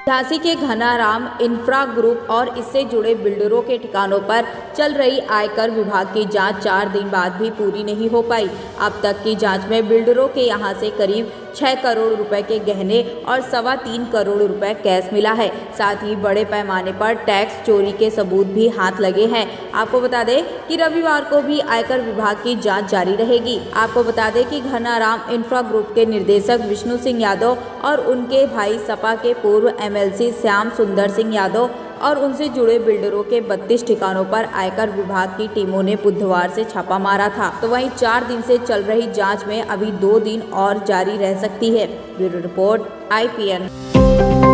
झांसी के Ghanaram infra group और इससे जुड़े बिल्डरों के ठिकानों पर चल रही आयकर विभाग की जांच 4 दिन बाद भी पूरी नहीं हो पाई। अब तक की जांच में बिल्डरों के यहां से करीब 6 करोड़ रुपए के गहने और 3.25 करोड़ रुपए कैश मिला है। साथ ही बड़े पैमाने पर टैक्स चोरी के सबूत भी हाथ लगे हैं। आपको बता दें कि रविवार को भी आयकर विभाग की जांच जारी रहेगी। आपको बता दें कि घनाराम इंफ्रा ग्रुप के निर्देशक विष्णु सिंह यादव और उनके भाई सपा के पूर्व MLC श्याम सुंदर सिंह यादव और उनसे जुड़े बिल्डरों के 32 ठिकानों पर आयकर विभाग की टीमों ने बुधवार से छापा मारा था। तो वहीं 4 दिन से चल रही जांच में अभी 2 दिन और जारी रह सकती है। Bureau report IPN।